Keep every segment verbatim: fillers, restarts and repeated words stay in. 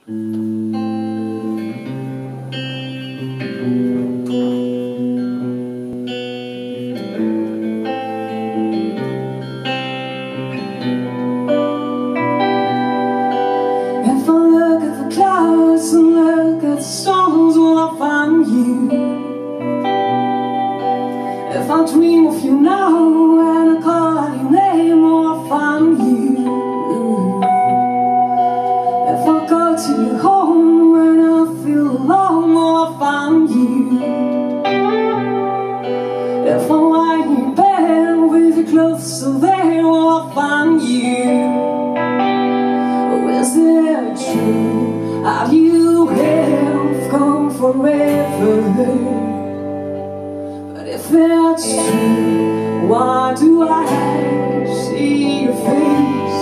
If I dream of you now and I call out your name, oh, I find you. If I go to your home when I feel alone, oh, I find you. If I lie in your bed with your clothes still there, oh, I find you. Oh, is it true? Have you have gone forever? If that's true, why do I see your face?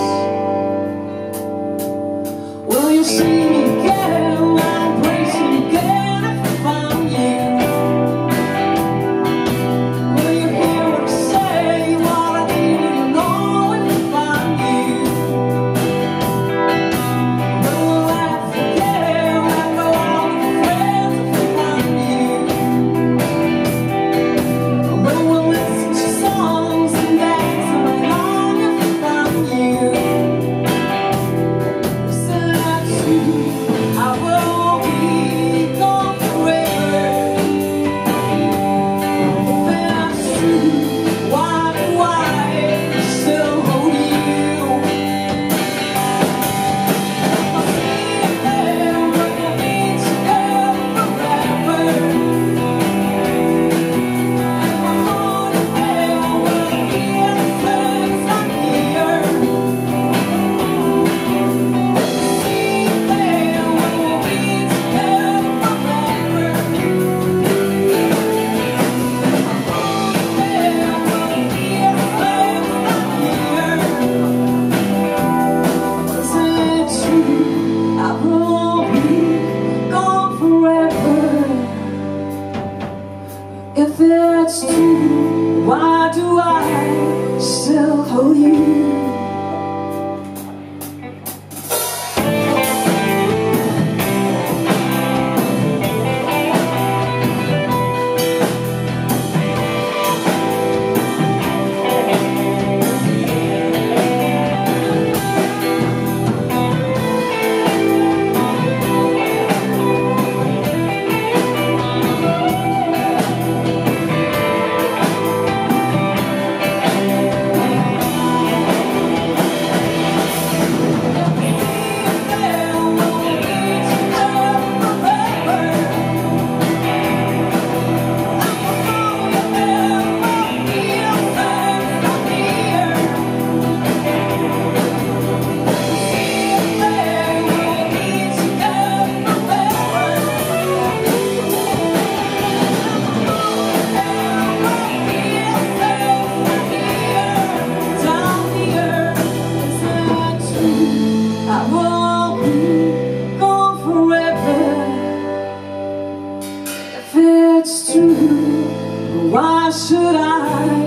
Will you see me again? I'll embrace you again if I find you. Will you hear what I say? What I need to know if I find you. Will I laugh again and go out with friends if I find you? If it's true, why do I still hold you? If it's true, why should I